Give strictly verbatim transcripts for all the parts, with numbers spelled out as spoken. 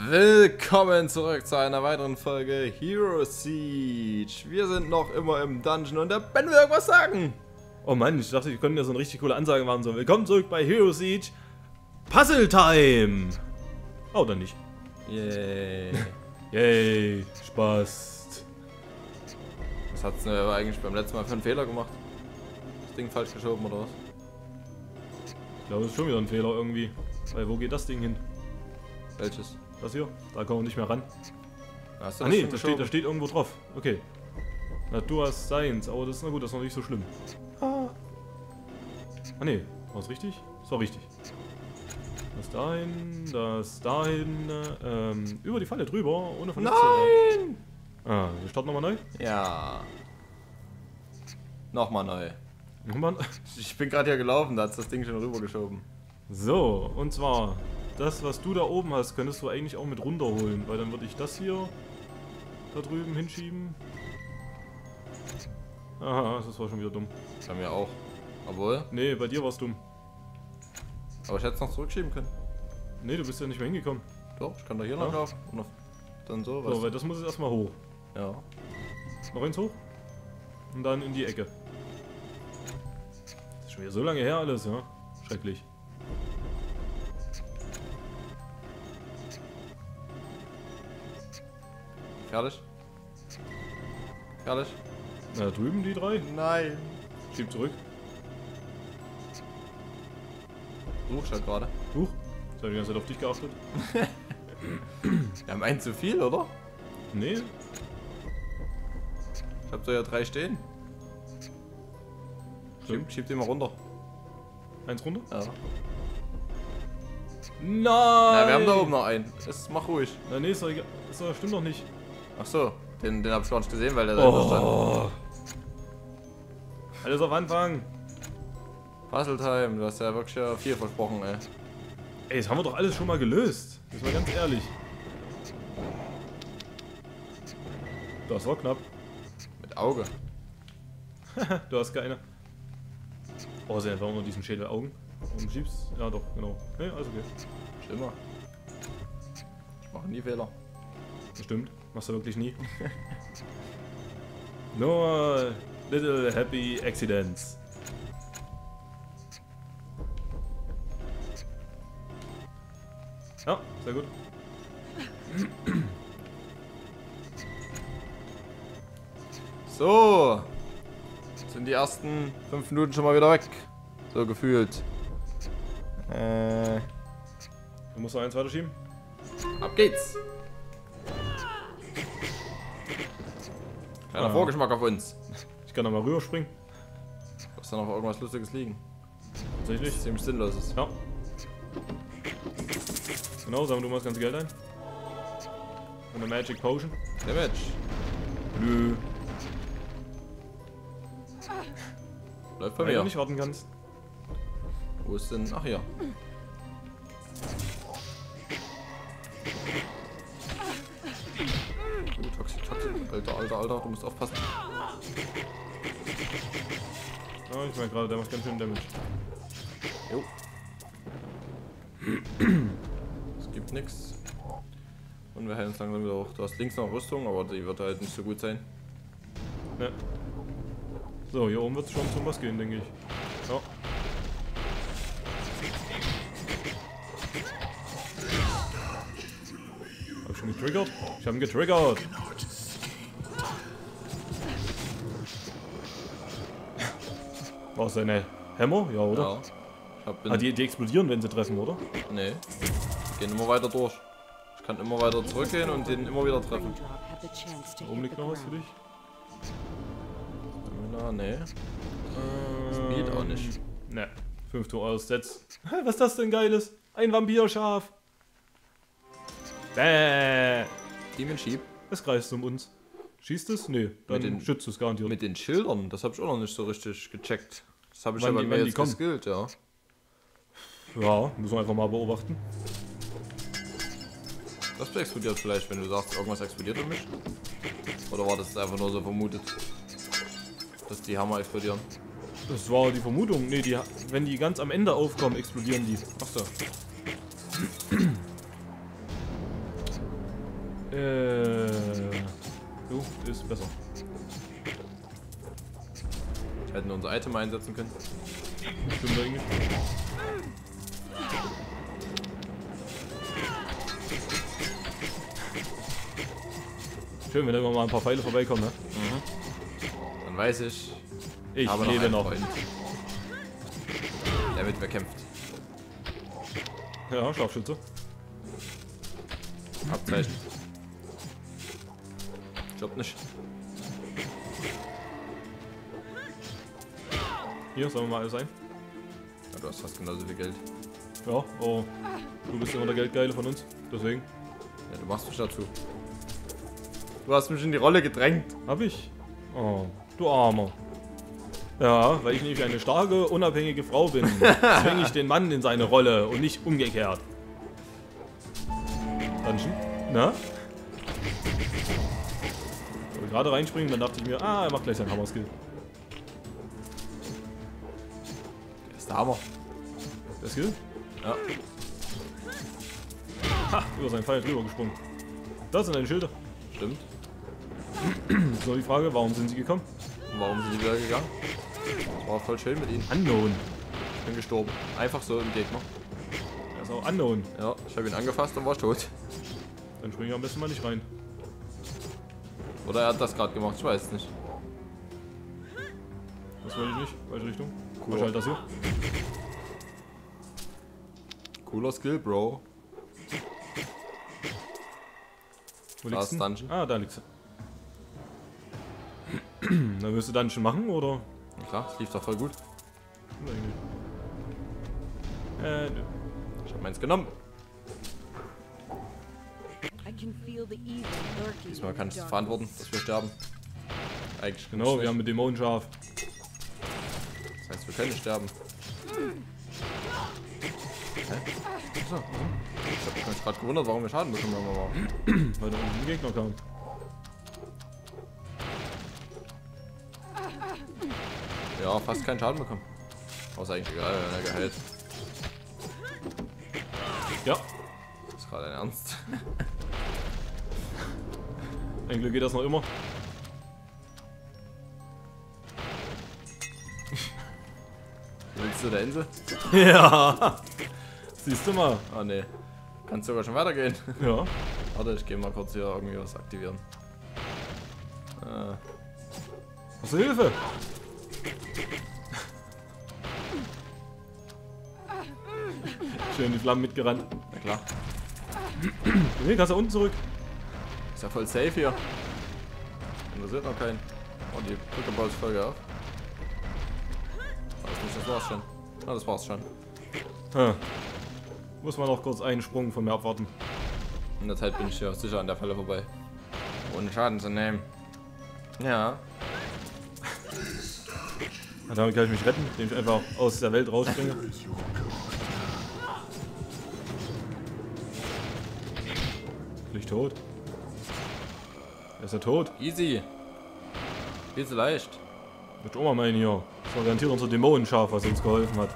Willkommen zurück zu einer weiteren Folge Hero Siege. Wir sind noch immer im Dungeon und der Ben will irgendwas sagen. Oh Mann, ich dachte, wir könnten ja so eine richtig coole Ansage machen. So, willkommen zurück bei Hero Siege. Puzzle Time! Oh, dann nicht. Yay. Yay, Spaß. Was hat's denn eigentlich beim letzten Mal für einen Fehler gemacht? Das Ding falsch geschoben oder was? Ich glaube, das ist schon wieder ein Fehler irgendwie. Weil, wo geht das Ding hin? Welches? Das hier? Da kommen wir nicht mehr ran. Hast du Ah das ne, schon da steht, geschoben? da steht irgendwo drauf. Okay. Natur hast Science, aber das ist na gut, das ist noch nicht so schlimm. Ah ne, war es richtig? Das war richtig. Das dahin, das dahin, ähm, über die Falle drüber, ohne von Nein! Ah, wir starten nochmal neu? Ja. Nochmal neu. Nochmal. Ich bin gerade hier gelaufen, da hat das Ding schon rübergeschoben. So, und zwar, das was du da oben hast, könntest du eigentlich auch mit runterholen, weil dann würde ich das hier da drüben hinschieben. Aha, das war schon wieder dumm. Das haben wir auch. Obwohl? Nee, bei dir war es dumm. Aber ich hätte es noch zurückschieben können. Nee, du bist ja nicht mehr hingekommen. Doch, ich kann da hier Ja. lang laufen und auf dann so, So, weißt weil das muss jetzt erstmal hoch. du? Ja. Noch eins hoch. Und dann in die Ecke. Das ist schon wieder so lange her alles, ja? Schrecklich. Fertig? Fertig? Na, da drüben die drei. Nein. Schieb zurück. Such halt gerade. Huch. Jetzt habe ich die ganze Zeit auf dich geachtet. Wir haben einen zu viel, oder? Nee. Ich hab da ja drei stehen. Stimmt. Schieb, schieb den mal runter. Eins runter. Ja. Nein! Na, wir haben da oben noch einen. Das, mach ruhig. Na, nee, ist doch egal. Ist doch, stimmt doch nicht. Ach so, den, den hab ich gar nicht gesehen, weil der da immer stand. Oh. Alles auf Anfang. Puzzle Time, du hast ja wirklich ja viel versprochen, ey. Ey, das haben wir doch alles schon mal gelöst. Das war ganz ehrlich. Das war knapp. Mit Auge. Du hast keine. Oh, sie einfach nur diesen Schädel Augen. Und schiebst. Ja, doch, genau. Nee, also okay. Schlimmer. Ich mache nie Fehler. Das stimmt. Machst du wirklich nie. Nur little happy accidents. Ja, sehr gut. So. Sind die ersten fünf Minuten schon mal wieder weg. So gefühlt. Äh. Du musst noch eins weiterschieben. Ab geht's. Kleiner Ah. Vorgeschmack auf uns. Ich kann da mal rüberspringen. Muss da noch irgendwas Lustiges liegen. Tatsächlich. Das ziemlich sinnlos ist. Ja. Genau, sammeln du mal das ganze Geld ein. Und eine Magic Potion. Damage. Nö. Läuft bei Weil du mir. nicht warten kannst. Wo ist denn? Ach hier. Oh, toxic, toxic. Alter, alter, alter, du musst aufpassen. Ja, ich meine gerade, der macht ganz schön Damage. Jo. Es gibt nichts. Und wir heilen uns langsam wieder hoch. Du hast links noch Rüstung, aber die wird halt nicht so gut sein. Ne. So, hier oben wird es schon zum was gehen, denke ich. Ja. Hab ich schon getriggert? Ich hab ihn getriggert! War es eine Hammer? Ja, oder? Ja. Ich hab Ah, die, die explodieren, wenn sie treffen, oder? Nee. Gehen immer weiter durch. Ich kann immer weiter zurückgehen und den immer wieder treffen. Da oben liegt noch was für dich. Na, nee. Speed auch nicht. Ne. fünf Tour aus Sets. Was ist das denn Geiles? Ein Vampirschaf. Bäh. Demon Sheep. Es kreist um uns. Schießt es? Nee, dann den- schützt es garantiert. Mit den Schildern, das habe ich auch noch nicht so richtig gecheckt. Das habe ich Wann ja bei die- mir wann die jetzt kommen. geskillt, ja. Ja, müssen wir einfach mal beobachten. Das explodiert vielleicht, wenn du sagst, irgendwas explodiert um mich. Oder war das einfach nur so vermutet? Dass die Hammer explodieren. Das war die Vermutung. Nee, die, wenn die ganz am Ende aufkommen, explodieren die. Achso. Äh. Du, ist besser. Hätten wir unser Item einsetzen können. Stimmt eigentlich. Schön, wenn da immer mal ein paar Pfeile vorbeikommen, ne? Mhm. Dann weiß ich, Ich habe lebe einen noch. Freund, der mit mir kämpft. Ja, Scharfschütze. Abzeichen. Ich glaub nicht. Hier, sollen wir mal alles ein? Ja, du hast fast genauso viel Geld. Ja, oh. Du bist immer der Geldgeile von uns. Deswegen. Ja, du machst mich dazu. Du hast mich in die Rolle gedrängt. Hab ich? Oh, du Armer. Ja, weil ich nämlich eine starke, unabhängige Frau bin, zwinge ich den Mann in seine Rolle und nicht umgekehrt. Dungeon? Na? Ich wollte gerade reinspringen, dann dachte ich mir, ah, er macht gleich seinen Hammer-Skill. Das ist der Hammer. Der Skill? Ja. Ha, über seinen Pfeil drüber gesprungen. Das sind deine Schilder. Stimmt. So die Frage, warum sind sie gekommen? Und warum sind die wieder gegangen? Das war voll schön mit ihnen. Unknown. Ich bin gestorben. Einfach so im Gegner. Er ist auch unknown. Ja, ich habe ihn angefasst und war tot. Dann springe ich am besten mal nicht rein. Oder er hat das gerade gemacht, ich weiß es nicht. Das wollte ich nicht. Falsche Richtung. Cool. Was halt das hier? Cooler Skill, Bro. Wo Da liegst ist du? Dungeon. Ah, da liegst du. Dann wirst du Dungeon machen, oder? Ja, klar, das lief doch voll gut. Oder irgendwie? Äh, nö. Ich habe meins genommen. Diesmal kann ich es verantworten, dass wir sterben. Eigentlich Genau, nicht. wir haben mit Dämonenschaf. Das heißt, wir können nicht sterben. Hä? Achso, achso. Ich habe mich gerade gewundert, warum wir Schaden bekommen haben, aber. Weil da unten ein Gegner kam. Ja, fast keinen Schaden bekommen. Außer eigentlich egal, wenn er geheilt. Ja, Das ist gerade ein Ernst. ein Glück geht das noch immer. Willst du der Insel? Ja, siehst du mal. Ah ne. Kann sogar schon weitergehen. Ja, Warte, ich gehe mal kurz hier irgendwie was aktivieren. Äh, hast du Hilfe? Schön die Flammen mitgerannt. na klar. Nee, kannst du unten zurück. Ist ja voll safe hier. Interessiert noch keinen. Oh, die Brücke baut sich voll auf. Das, nicht, das war's schon. Na, das war's schon. Ah. Muss man noch kurz einen Sprung von mir abwarten. In der Zeit bin ich ja sicher an der Falle vorbei. Ohne Schaden zu nehmen. Ja. Na, damit kann ich mich retten, indem ich einfach aus der Welt rausspringe. Bin ich tot? Er ist ja tot. Easy. Viel zu leicht. Wird Oma meinen hier. Das war garantiert unser Dämonenschaf, was uns geholfen hat.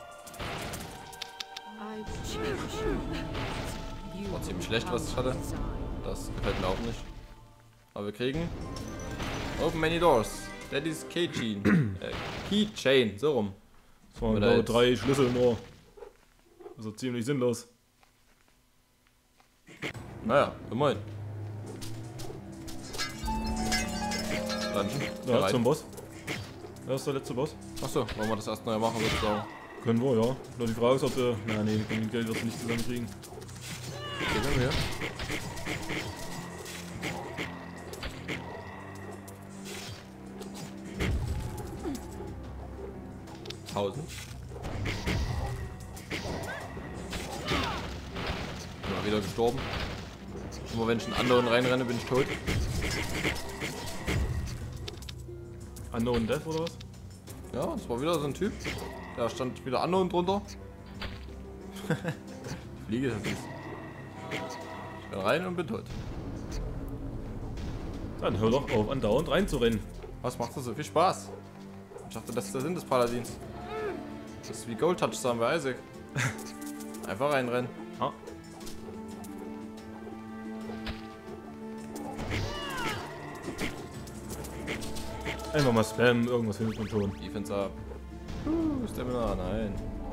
War ziemlich schlecht, was ich hatte. Das gefällt mir auch nicht. Aber wir kriegen Open Many Doors. Daddy's Keychain. äh, Keychain, so rum. Das waren Oder genau jetzt- drei Schlüssel nur. Also ziemlich sinnlos. Naja, immerhin. Dungeon. Ja, Bereit. zum Boss. Wer ist der letzte Boss? Achso, wollen wir das erst neu machen, würde ich sagen. Können wir, ja. Nur die Frage ist, ob wir... Na nee, mit Geld wirst du nicht zusammenkriegen. Okay, können wir. Tausend. Immer wieder gestorben. Immer wenn ich in anderen reinrenne, bin ich tot. Unknown Death oder was? Ja, das war wieder so ein Typ. Da stand wieder Unknown drunter. Die Fliege ist fies. Ich bin rein und bin tot. Dann hör doch auf, andauernd reinzurennen. Was macht das so viel Spaß? Ich dachte, das ist der Sinn des Paladins. Das ist wie Gold Touchdown bei Isaac. Einfach reinrennen. Ah. Einfach mal spammen, irgendwas findet man schon. Defense ab. Uh, Stamina, nein.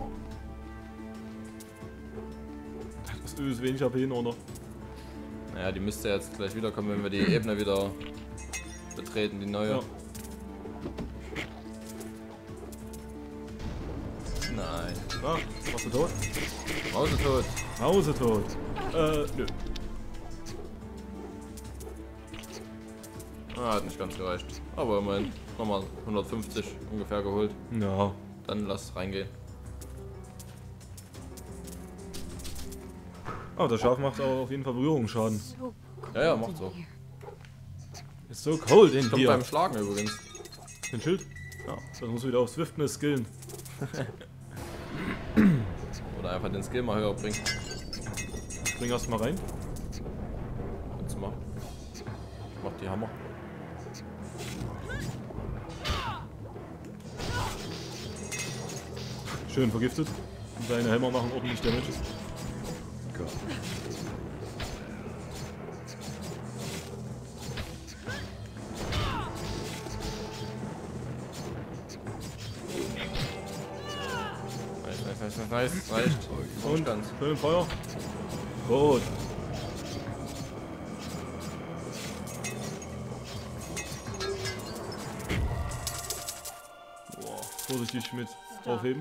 Das Öl ist wenig H P, oder? Naja, die müsste jetzt gleich wiederkommen, wenn wir die Ebene wieder betreten, die neue. Ja. Nein. Ah, warst du tot? Mausetot. Mausetot. Äh, nö. Ah, hat nicht ganz gereicht. Aber immerhin nochmal hundertfünfzig ungefähr geholt. Ja. Dann lass reingehen. Aber das Schaf macht auch auf jeden Fall Berührungsschaden. Ja, ja, macht so. Ist so cold in Kommt hier. beim Schlagen übrigens. Den Schild? Ja. Das muss wieder auf Swiftness skillen. Oder einfach den Skill mal höher bringen. Spring erst mal rein. Kannst du machen. Ich mach die Hammer. Schön vergiftet. Und deine Hämmer machen ordentlich Damage. Gott. Nice, nice, nice, nice. Reicht. Und ganz. schön im Feuer. Gut. Boah, vorsichtig mit aufheben.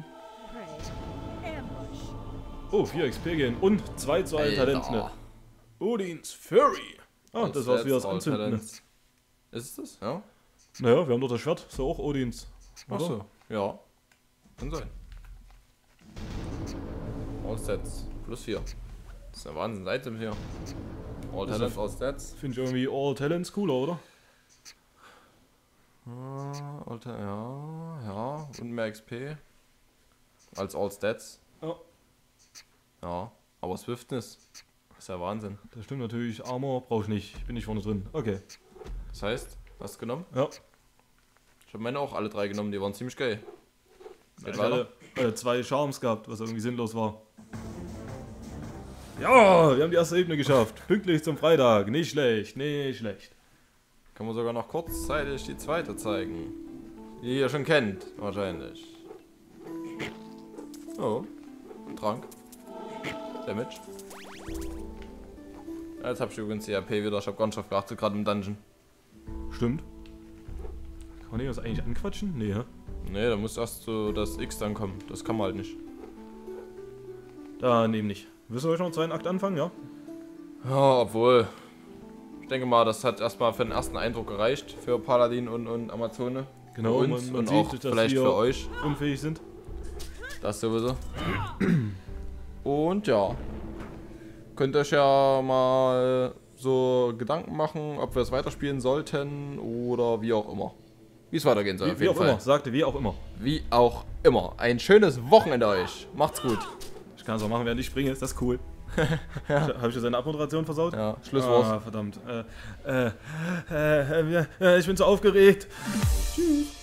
Oh, vier X P gehen und zwei zu allen Talenten. Ne? Odins Fury. Ah, das war's wieder das Anzünden. Ne? Ist es das? Ja. Naja, wir haben doch das Schwert. So auch Odins. Oder? Achso, ja. Kann sein. All Stats. Plus vier. Das ist ja Wahnsinn. Items hier. All Also Talents, All Stats. Finde ich irgendwie All Talents cooler, oder? Ah, All Ta- ja, ja. Und mehr X P. Als All Stats. Ja. Ja. Aber Swiftness. Das ist ja Wahnsinn. Das stimmt natürlich. Armor brauche ich nicht. Ich bin nicht vorne drin. Okay. Das heißt, hast du genommen? Ja. Ich habe meine auch alle drei genommen. Die waren ziemlich geil. Geht Ich weiter. hatte äh, zwei Charms gehabt, was irgendwie sinnlos war. Ja, wir haben die erste Ebene geschafft. Pünktlich zum Freitag. Nicht schlecht, nicht schlecht. Kann man sogar noch kurzzeitig die zweite zeigen. Die ihr schon kennt, wahrscheinlich. Oh. Trank. Damage. Ja, jetzt hab ich übrigens die R P wieder. Ich hab gar nicht drauf geachtet, gerade im Dungeon. Stimmt. Kann man das eigentlich anquatschen? Nee, hä? Ne, da muss erst so das X dann kommen. Das kann man halt nicht. Dann eben nicht. Willst du euch noch einen zweiten Akt anfangen, ja? Ja, obwohl. Ich denke mal, das hat erstmal für den ersten Eindruck gereicht. Für Paladin und, und Amazone. Genau, für uns man- man und sieht, auch dass vielleicht wir- für euch. Unfähig sind. Das sowieso. Und ja. Könnt euch ja mal so Gedanken machen, ob wir es weiterspielen sollten oder wie auch immer. Wie es weitergehen soll, Wie, auf wie jeden auch Fall. immer, sagte wie auch immer. Wie auch immer. Ein schönes Wochenende euch. Macht's gut. Ich kann es auch machen, während ich springe, ist das cool. ja. Habe ich jetzt eine Abmoderation versaut? Ja, Schlusswort. Ah, verdammt. Äh, äh, äh, äh, äh, ich bin so aufgeregt. Tschüss.